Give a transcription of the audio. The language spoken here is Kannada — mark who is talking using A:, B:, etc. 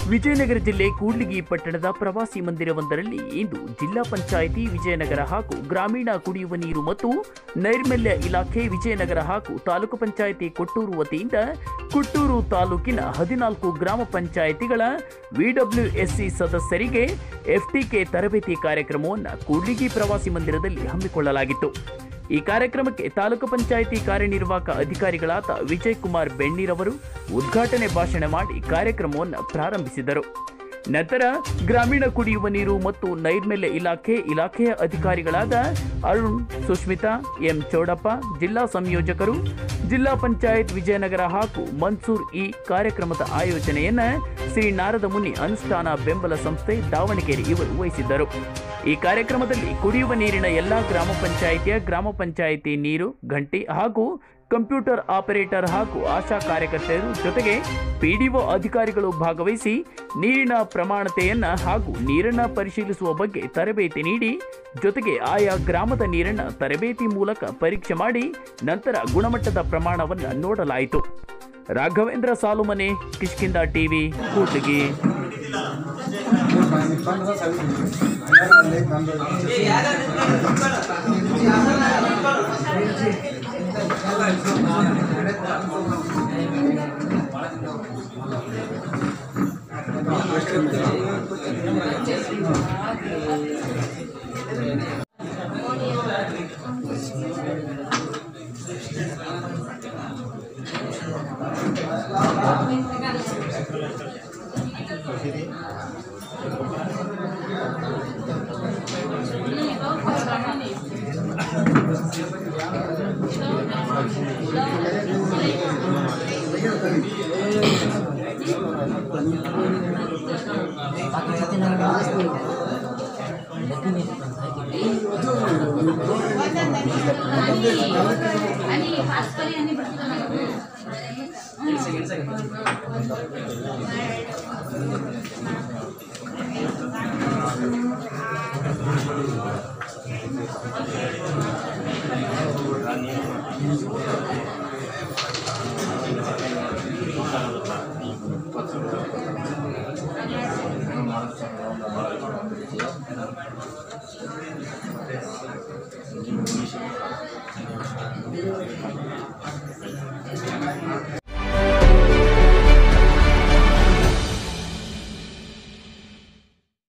A: ವಿಜಯನಗರ ಜಿಲ್ಲೆ ಕೂಡ್ಲಿಗಿ ಪಟ್ಟಣದ ಪ್ರವಾಸಿ ಮಂದಿರವೊಂದರಲ್ಲಿ ಇಂದು ಜಿಲ್ಲಾ ಪಂಚಾಯಿತಿ ವಿಜಯನಗರ ಹಾಗೂ ಗ್ರಾಮೀಣ ಕುಡಿಯುವ ನೀರು ಮತ್ತು ನೈರ್ಮಲ್ಯ ಇಲಾಖೆ ವಿಜಯನಗರ ಹಾಗೂ ತಾಲೂಕು ಪಂಚಾಯಿತಿ ಕೊಟ್ಟೂರು ವತಿಯಿಂದ ಕೊಟ್ಟೂರು ತಾಲೂಕಿನ 14 ಗ್ರಾಮ ಪಂಚಾಯಿತಿಗಳ ವಿಡಬ್ಲ್ಯೂಎಸ್ಸಿ ಸದಸ್ಯರಿಗೆ ಎಫ್ಟಿಕೆ ತರಬೇತಿ ಕಾರ್ಯಕ್ರಮವನ್ನು ಕೂಡ್ಲಿಗಿ ಪ್ರವಾಸಿ ಮಂದಿರದಲ್ಲಿ ಹಮ್ಮಿಕೊಳ್ಳಲಾಗಿತ್ತು. ಈ ಕಾರ್ಯಕ್ರಮಕ್ಕೆ ತಾಲೂಕು ಪಂಚಾಯಿತಿ ಕಾರ್ಯನಿರ್ವಾಹಕ ಅಧಿಕಾರಿಗಳಾದ ವಿಜಯ್ ಕುಮಾರ್ ಬೆಣ್ಣೀರ್ ಅವರು ಉದ್ಘಾಟನೆ ಭಾಷಣ ಮಾಡಿ ಕಾರ್ಯಕ್ರಮವನ್ನು ಪ್ರಾರಂಭಿಸಿದರು. ನಂತರ ಗ್ರಾಮೀಣ ಕುಡಿಯುವ ನೀರು ಮತ್ತು ನೈರ್ಮಲ್ಯ ಇಲಾಖೆಯ ಅಧಿಕಾರಿಗಳಾದ ಅರುಣ್, ಸುಷ್ಮಿತಾ, ಎಂ ಚೌಡಪ್ಪ, ಜಿಲ್ಲಾ ಸಂಯೋಜಕರು, ಜಿಲ್ಲಾ ಪಂಚಾಯತ್ ವಿಜಯನಗರ ಹಾಗೂ ಮನ್ಸೂರ್ ಈ ಕಾರ್ಯಕ್ರಮದ ಆಯೋಜನೆಯನ್ನು ಶ್ರೀ ನಾರದ ಮುನಿ ಅನುಷ್ಠಾನ ಬೆಂಬಲ ಸಂಸ್ಥೆ ದಾವಣಗೆರೆ ಇವರು ವಹಿಸಿದ್ದರು. ಈ ಕಾರ್ಯಕ್ರಮದಲ್ಲಿ ಕುಡಿಯುವ ನೀರಿನ ಎಲ್ಲಾ ಗ್ರಾಮ ಪಂಚಾಯಿತಿ ನೀರು ಗಂಟಿ ಹಾಗೂ ಕಂಪ್ಯೂಟರ್ ಆಪರೇಟರ್ ಹಾಗೂ ಆಶಾ ಕಾರ್ಯಕರ್ತೆಯರು ಜೊತೆಗೆ ಪಿಡಿಒ ಅಧಿಕಾರಿಗಳು ಭಾಗವಹಿಸಿ ನೀರಿನ ಪ್ರಮಾಣತೆಯನ್ನ ಹಾಗೂ ನೀರನ್ನ ಪರಿಶೀಲಿಸುವ ಬಗ್ಗೆ ತರಬೇತಿ ನೀಡಿ ಜೊತೆಗೆ ಆಯಾ ಗ್ರಾಮದ ನೀರನ್ನ ತರಬೇತಿ ಮೂಲಕ ಪರೀಕ್ಷೆ ಮಾಡಿ ನಂತರ ಗುಣಮಟ್ಟದ ಪ್ರಮಾಣವನ್ನು ನೋಡಲಾಯಿತು. ರಾಘವೇಂದ್ರ ಸಾಲುಮನೆ, ಕಿಷ್ಕಿಂದ ಟಿವಿ, ಕೂಡ್ಲಿಗಿ.